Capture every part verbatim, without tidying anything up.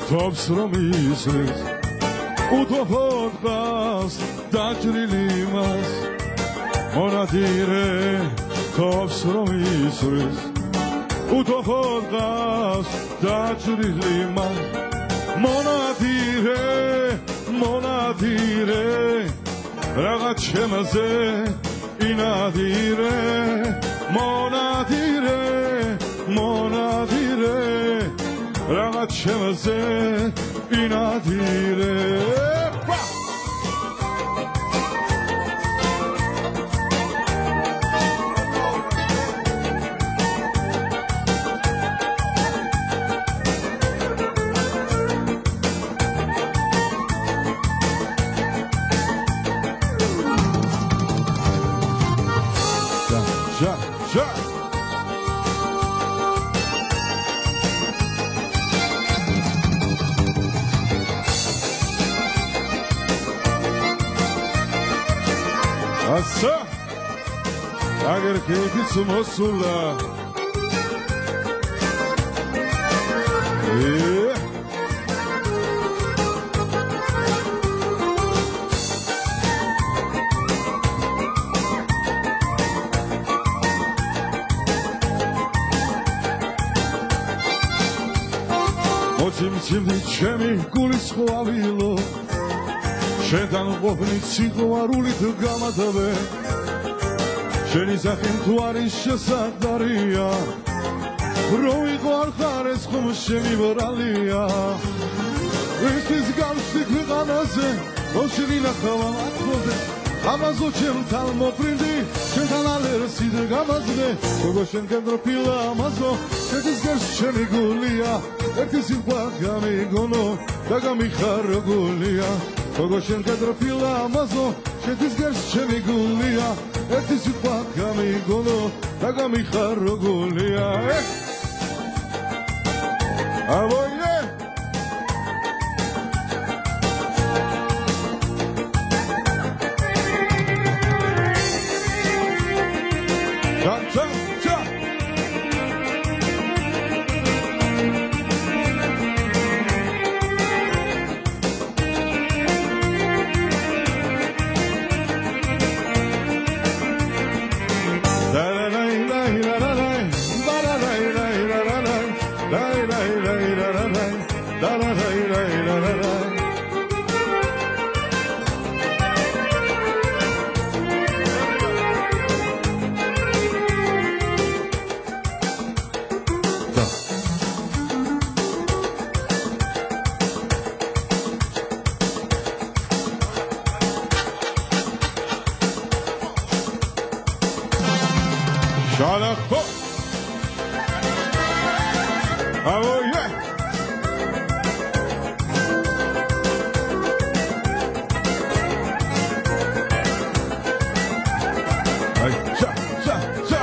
თობს რომ ისმის უთოფოდ ყავს დაჭრილი მას მონადირე თობს რომ ისმის უთოფოდ ყავს დაჭრილი მას მონადირე მონადირე რაღაც შემაზე ინადირე მონადირე მონადირე რაღაც შემაზე ინადირე Asa, agar keki sumosula, eh, motim timdi chemi gulis khoavilo. შენთან ყოფნით სიყვარულით გამადავე შენი სახე თუ არის შესაძარია რომ იყო არ ხარ ეს ხომ შენი ბრალია ვისთვის გავსი ქვეყანაზე მოშინი ნახავა მათქოზე ამაზო ჩემთან მოფრინდი შენთან ალერსი და გამაზრე როგორ შენ გენდროფილა ამაზო შედის გას შენი გულია ერთი სიყვარული გამიგონო და გამიხარო გულია Kogo shen kadrofila amazo, shetis gersh sheni gulia, etis yukpa kami gono, daga mi charo gulia. Avoye! Cha, cha, cha! Shalakho. Oh yeah. Hey, cha, cha, cha.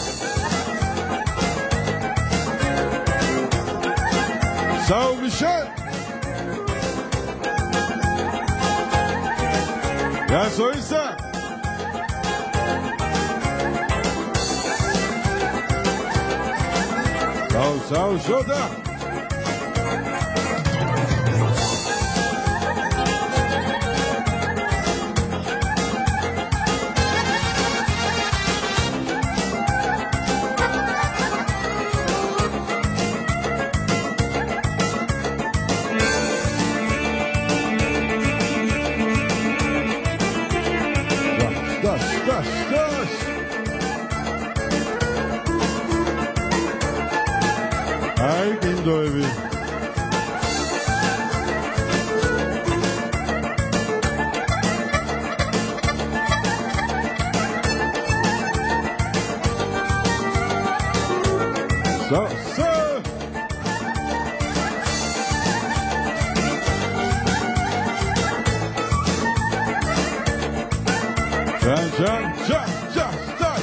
São Michel. Já sou isso. Sal, sal, joda! Dash, dash, dash! Ai, quem doive. So, so. Chan, chan, chan, chan, chan.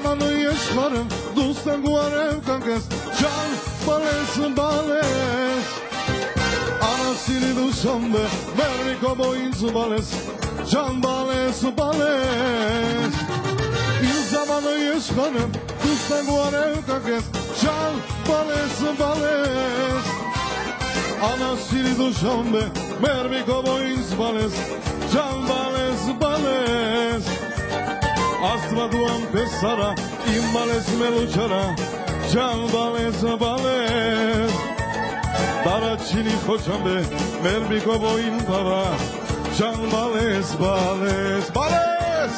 zamanı yaşarım dostan guarem kankes can bales bales anasını duşambe mermi koboyinzu bales can bales bales il zamanı yaşarım dostan guarem kankes can bales bales anasını duşambe mermi koboyinzu bales can bales bales Asma duam pesara, imbales melučara, can bales bales. Dara čini hoćambe, merbi kobo impava, can bales bales bales.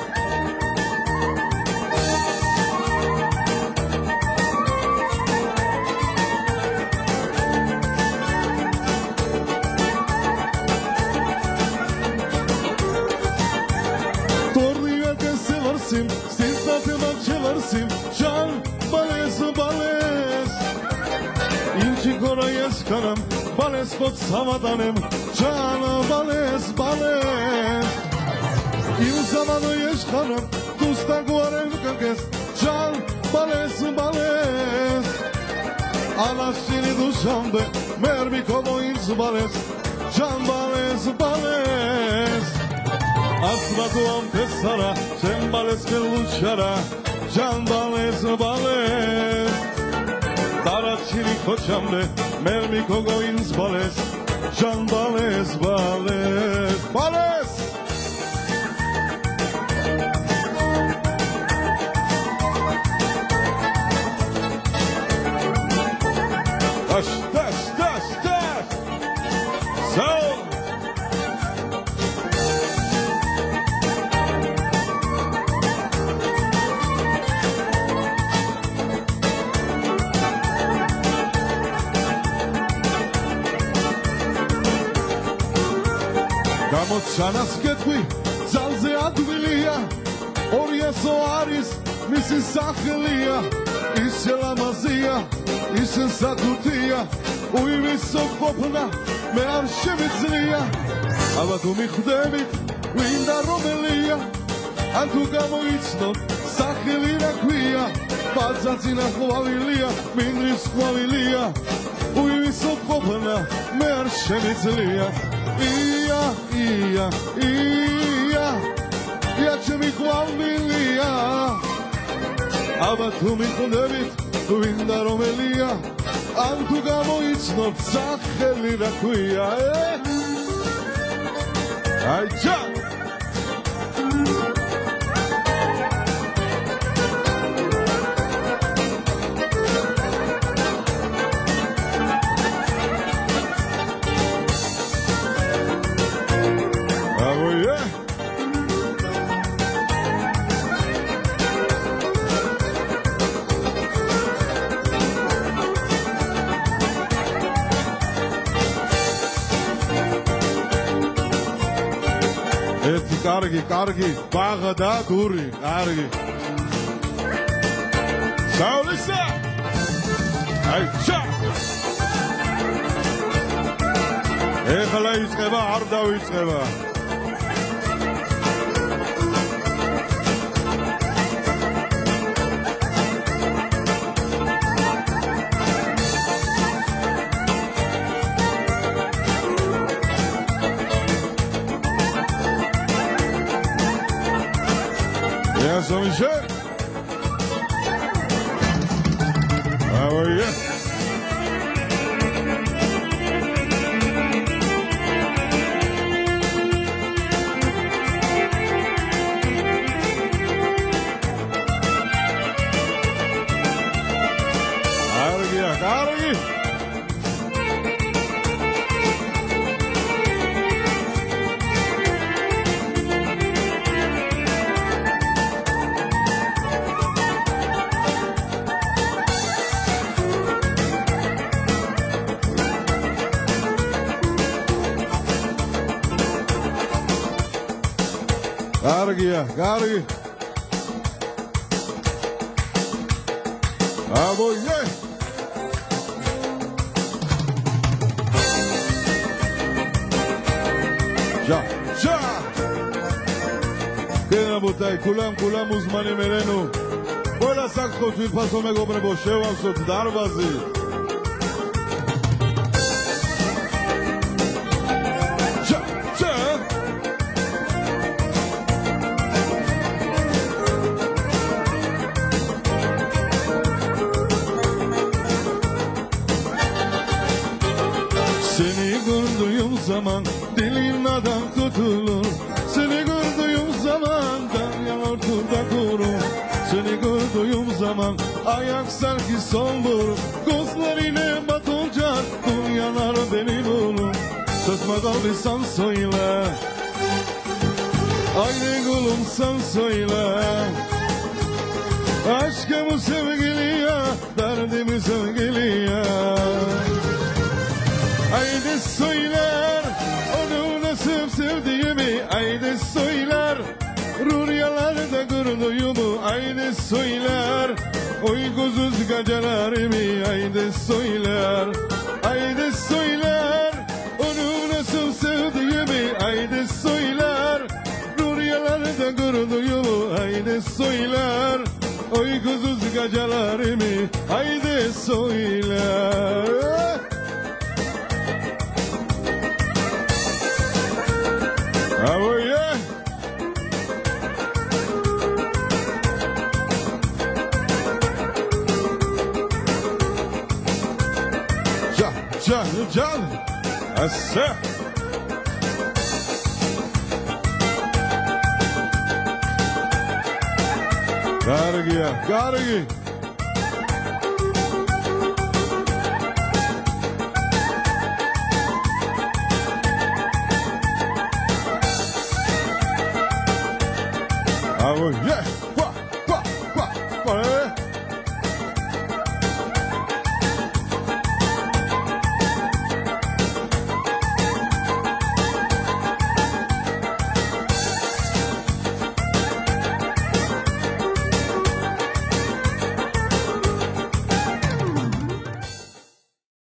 Sintatımdan çeversim can bales bales İnci korayes kanam bales kot savadanım can bales bales İl zamanı yeş kanam tusta guarem kankes can bales bales Anasını duşambe mermi koboyinz bales can bales bales Asma duam pesara, sen bales melučara, can bales bales. Dara čini hoćambe, mermi kogoinz bales, can bales bales. Bales! Taş, taş, taş, taş! Sağ ol! Gamot čanas ketvi, zalze advilija, orje soaris, misi sahelija, isjela mazija, isen sakutija, u imi sokopna, me arševit zlija, ava tu mi hdevit, linda romelija, antu gamo icnot, sahelina kvija, pazacina hvalilija, mindris hvalilija, u imi sokopna, me arševit zlija. Ija, ija, ija, ja će mi hvalilija, ava tu mi hdevit, linda romelija, antu gamo icnot, sahelina kvija, e? Aj, čak! კარგი, კარგი, ბაღდა დური, კარგი. საულისა! აი, ჩა! ეხლა იწყება, არ დავიწყება. Jean-Michel. Ah oui. Carghi, carghi. Carghi, carghi. Ah voi. Già, già. כן רבותיי, כולם כולם מוזמנים אלינו sakko tül pasome gobre boşevam sot darbazi. Ça, ça. Seni gördüğüm zaman dilim nadan tutulur. Seni gördüğüm zaman derya ortada durur. Seni gördüğüm zaman ayak sanki son bulur. Gözlerine batınca dünyalar beni bulur. Sözme kalbisen söyle, aynı gülüm sen söyle. Aşkımı sevgiliye, derdimi sevgiliye. Haydi söyler, onu nasıl sevdiğimi. Haydi söyler, rüyalarda gördüğümü. Haydi söyler, uykusuz gecelerimi. Haydi söyler, haydi söyler, onu nasıl sevdiğimi. Haydi söyler, rüyalarda gördüğümü. Haydi söyler, uykusuz gecelerimi. Haydi söyler. Oh yeah. Can, can, can. Asa. Gargi, gargi. Oh yeah.